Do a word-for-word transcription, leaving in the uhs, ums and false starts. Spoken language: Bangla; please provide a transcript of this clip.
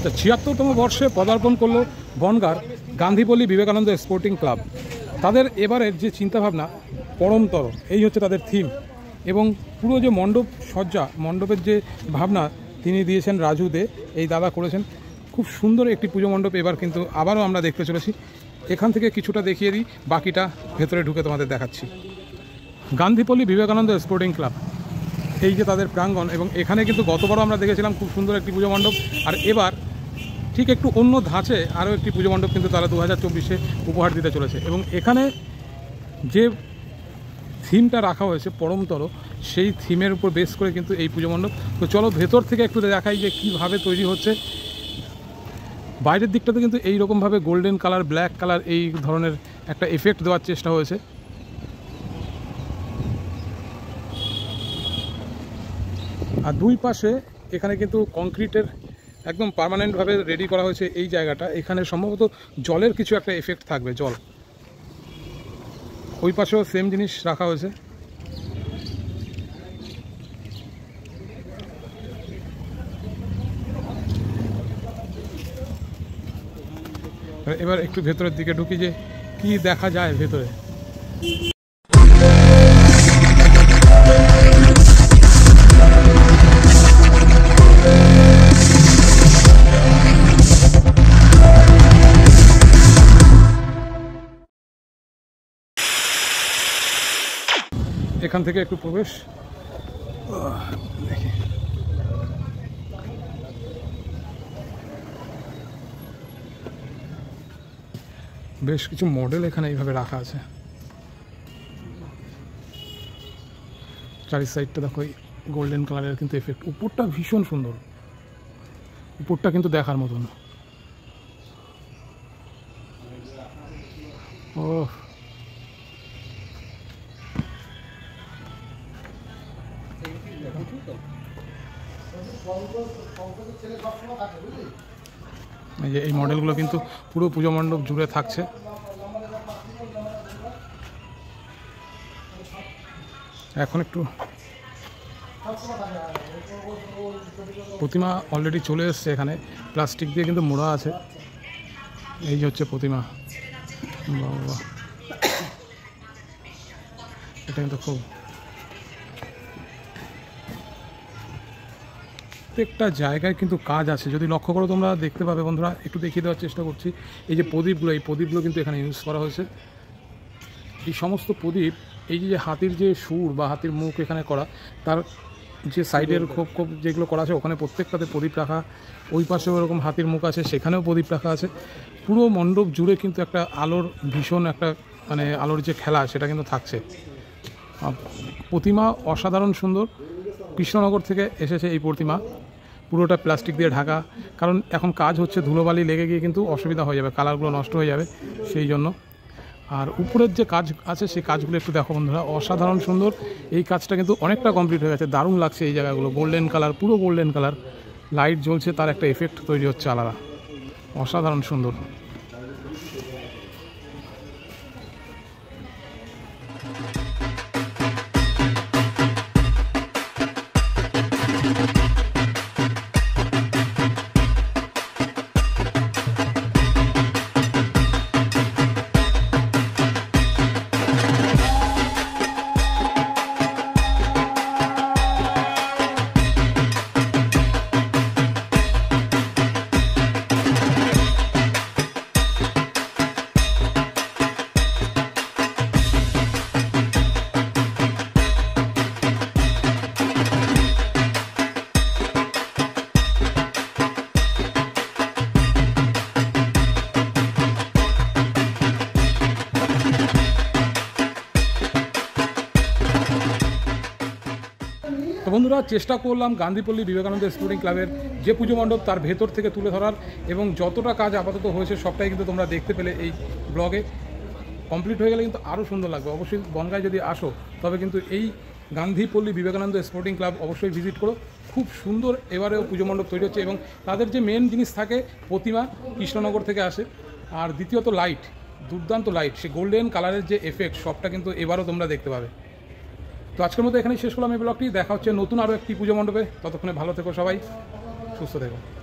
আচ্ছা, ছিয়াত্তরতম বর্ষে পদার্পণ করলো বনগাঁর গান্ধীপল্লী বিবেকানন্দ স্পোর্টিং ক্লাব। তাদের এবারের যে চিন্তাভাবনা পরমতর, এই হচ্ছে তাদের থিম। এবং পুরো যে মণ্ডপ সজ্জা, মণ্ডপের যে ভাবনা তিনি দিয়েছেন রাজু দে, এই দাদা করেছেন। খুব সুন্দর একটি পুজো মণ্ডপ এবার কিন্তু আবারও আমরা দেখতে চলেছি। এখান থেকে কিছুটা দেখিয়ে দিই, বাকিটা ভেতরে ঢুকে তোমাদের দেখাচ্ছি। গান্ধীপল্লী বিবেকানন্দ স্পোর্টিং ক্লাব, এই যে তাদের প্রাঙ্গণ, এবং এখানে কিন্তু গতবারও আমরা দেখেছিলাম খুব সুন্দর একটি পুজো মণ্ডপ। আর এবার ঠিক একটু অন্য ধাঁচে আরও একটি পুজো মণ্ডপ কিন্তু তারা দু হাজার চব্বিশে উপহার দিতে চলেছে। এবং এখানে যে থিমটা রাখা হয়েছে পরমতর, সেই থিমের উপর বেস করে কিন্তু এই পুজো মণ্ডপ। তো চলো ভেতর থেকে একটু দেখাই যে কীভাবে তৈরি হচ্ছে। বাইরের দিকটাতে কিন্তু এই রকমভাবে গোল্ডেন কালার, ব্ল্যাক কালার, এই ধরনের একটা এফেক্ট দেওয়ার চেষ্টা হয়েছে। আর দুই পাশে এখানে কিন্তু কংক্রিটের একদম পার্মানেন্টভাবে রেডি করা হয়েছে এই জায়গাটা। এখানে সম্ভবত জলের কিছু একটা এফেক্ট থাকবে, জল। ওই পাশেও সেম জিনিস রাখা হয়েছে। এবার একটু ভেতরের দিকে ঢুকি যে কি দেখা যায় ভেতরে। এখান থেকে একটু প্রবেশ, দেখি বেশ কিছু মডেল এখানে এইভাবে রাখা আছে। চারি সাইডটা দেখো গোল্ডেন কালারের কিন্তু এফেক্ট। উপরটা ভীষণ সুন্দর, উপরটা কিন্তু দেখার মতন। ও এই যে এই মডেলগুলো কিন্তু পুরো পুজো মণ্ডপ জুড়ে থাকছে। এখন একটু প্রতিমা অলরেডি চলে এসছে, এখানে প্লাস্টিক দিয়ে কিন্তু মোড়া আছে। এই যে হচ্ছে প্রতিমা, বাবা এটা কিন্তু খুব, প্রত্যেকটা জায়গায় কিন্তু কাজ আছে। যদি লক্ষ্য করো তোমরা দেখতে পাবে বন্ধুরা, একটু দেখিয়ে দেওয়ার চেষ্টা করছি। এই যে প্রদীপগুলো, এই প্রদীপগুলো কিন্তু এখানে ইউজ করা হয়েছে। এই সমস্ত প্রদীপ, এই যে হাতির যে সুর বা হাতির মুখ এখানে করা, তার যে সাইডের খোপ খোপ যেগুলো করা আছে, ওখানে প্রত্যেকটাতে প্রদীপ রাখা। ওই পাশেও এরকম হাতির মুখ আছে, সেখানেও প্রদীপ রাখা আছে। পুরো মণ্ডপ জুড়ে কিন্তু একটা আলোর ভীষণ একটা মানে আলোর যে খেলা, সেটা কিন্তু থাকছে। প্রতিমা অসাধারণ সুন্দর। কৃষ্ণনগর থেকে এসেছে এই প্রতিমা, পুরোটা প্লাস্টিক দিয়ে ঢাকা। কারণ এখন কাজ হচ্ছে, ধুলোবালি লেগে গিয়ে কিন্তু অসুবিধা হয়ে যাবে, কালারগুলো নষ্ট হয়ে যাবে সেই জন্য। আর উপরের যে কাজ আছে সেই কাজগুলো একটু দেখো বন্ধুরা, অসাধারণ সুন্দর। এই কাজটা কিন্তু অনেকটা কমপ্লিট হয়ে গেছে, দারুণ লাগছে এই জায়গাগুলো। গোল্ডেন কালার, পুরো গোল্ডেন কালার, লাইট জ্বলছে, তার একটা এফেক্ট তৈরি হচ্ছে আলাদা, অসাধারণ সুন্দর। তো বন্ধুরা, চেষ্টা করলাম গান্ধীপল্লী বিবেকানন্দ স্পোর্টিং ক্লাবের যে পুজো মণ্ডপ তার ভেতর থেকে তুলে ধরার, এবং যতটা কাজ আপাতত হয়েছে সবটাই কিন্তু তোমরা দেখতে পেলে এই ব্লগে। কমপ্লিট হয়ে গেলে কিন্তু আরও সুন্দর লাগবে। অবশ্যই বনগাঁয় যদি আসো তবে কিন্তু এই গান্ধীপল্লী বিবেকানন্দ স্পোর্টিং ক্লাব অবশ্যই ভিজিট করো। খুব সুন্দর এবারেও পুজো মণ্ডপ তৈরি হচ্ছে, এবং তাদের যে মেন জিনিস থাকে প্রতিমা কৃষ্ণনগর থেকে আসে, আর দ্বিতীয়ত লাইট, দুর্দান্ত লাইট, সে গোল্ডেন কালারের যে এফেক্ট, সবটা কিন্তু এবারও তোমরা দেখতে পাবে। তো আজকের মতো এখানেই শেষ করলাম এই ব্লগটি। দেখা হচ্ছে নতুন আরও একটি পুজো মণ্ডপে। ততক্ষণে ভালো থেকো সবাই, সুস্থ থেকো।